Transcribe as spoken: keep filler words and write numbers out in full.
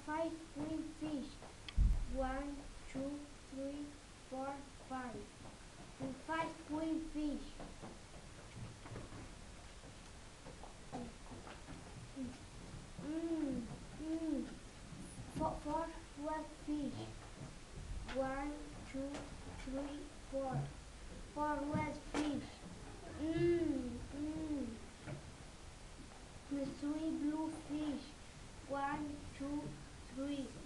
five green fish. One, two, three, four, five. And five green fish. Mmm, mmm. Four, four red fish. One, two, three, four. Four red fish. Mmm, mmm. Three blue fish. One, two, three.